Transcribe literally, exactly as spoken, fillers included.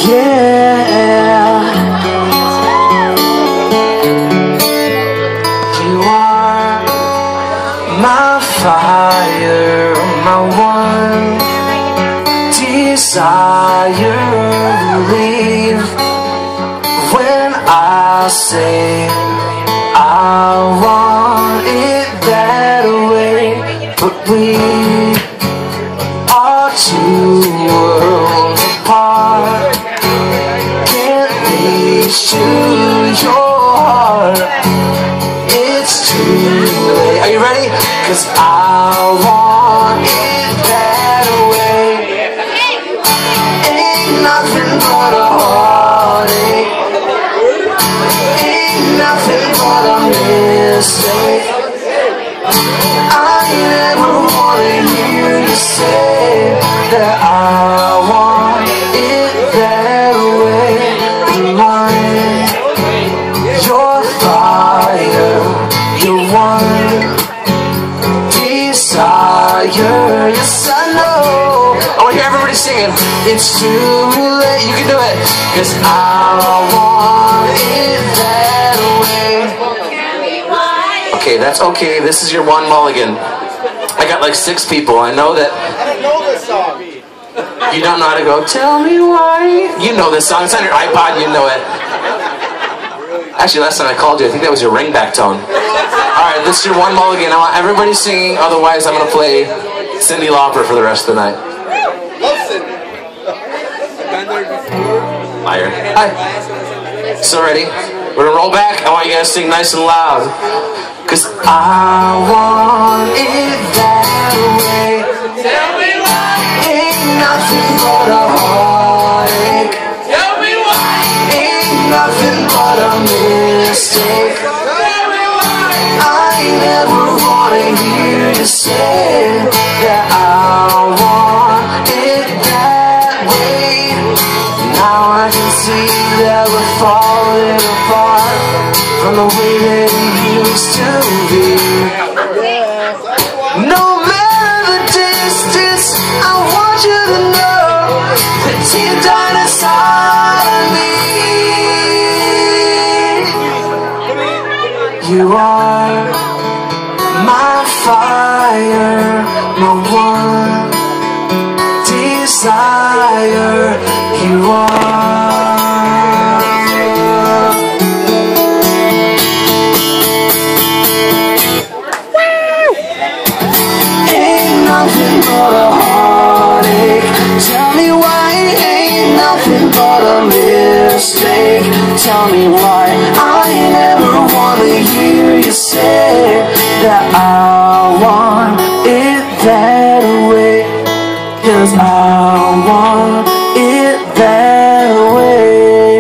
Yeah, you are my fire, my one desire. Believe when I say I want it that way, but we are two worlds apart. Can't reach to your heart, it's too late. Are you ready? 'Cause I want it that way. Ain't nothing but a heartache, ain't nothing but a mistake. I never wanted you to say that I want it that way. Mine, your fire, your one desire. Yes, I know. I want to hear everybody singing. It's too late. You can do it. 'Cause I want it that way. Okay, that's okay. This is your one mulligan. I got like six people. I know that. I don't know this song. You don't know how to go, tell me why. You know this song. It's on your iPod. You know it. Actually, last time I called you, I think that was your ringback tone. Alright, this is your one mulligan. I want everybody singing. Otherwise, I'm going to play Cyndi Lauper for the rest of the night. Love Cyndi. I've been there before. Liar. Hi. So ready? We're going to roll back. I want you guys to sing nice and loud. 'Cause I want it that way. Tell me why. Ain't nothing but a heartache. Tell me why. Ain't nothing but a mistake. Tell me why. I never wanted you to say that I want it that way. Now I can see that we're falling apart from the way that it used to be. No matter the distance, I want you to know that deep down inside of me, you are my fire, my one desire. You are. Ain't nothing but a heartache. Tell me why. Ain't nothing but a mistake. Tell me why. I never wanna hear you say that I want it that way. 'Cause I want